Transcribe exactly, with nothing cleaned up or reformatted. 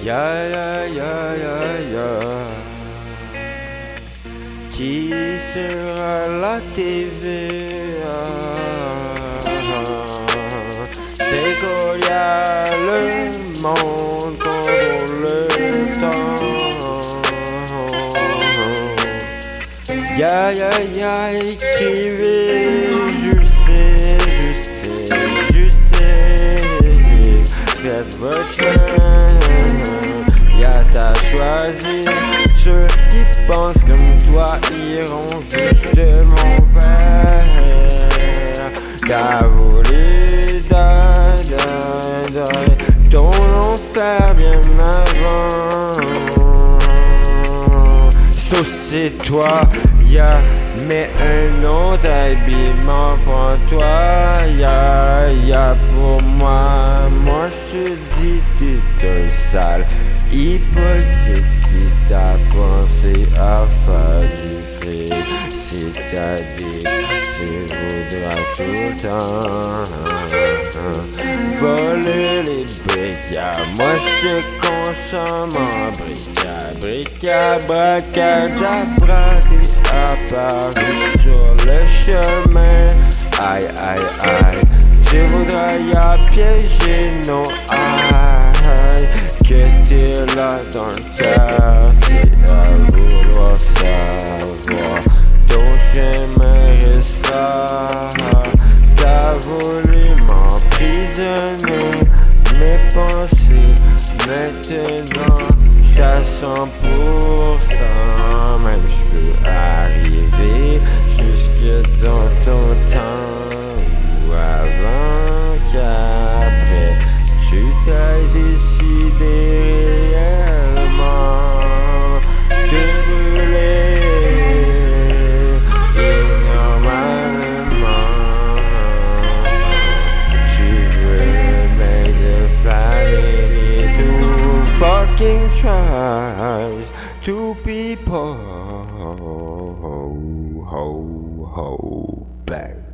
Ya ya ya ya ya. Qui sera la T V? C'est qu'il y a le monde contre le temps. Ya ya ya, écrivez, je sais, je sais, je sais. Faites votre chemin, y'a t'as choisi. Ceux qui pensent comme toi iront justement vers. T'as voulu ton enfer bien avant. Sauf c'est toi, y'a mais un autre habillement pour toi. Y'a, y'a pour moi. Moi je dis t'es un sale hypocrite si t'as pensé à faire du fric. Si t'as dit que tu voudras tout le temps voler les briques, moi je consomme en bric. Bricabra, t'es apparu sur le chemin. Aïe aïe aïe, tu voudrais y piéger nos aïe. Que t'es là dans le quartier à vouloir savoir ton chemin restera. T'as voulu m'emprisonner mes pensées, maintenant j't'à cent pour cent. Même j'peux arriver jusque dans ton temps ou avant qu'après tu t'ailles décidé réellement de brûler. Et normalement tu veux make the family do fucking tries to be po ho ho ho back.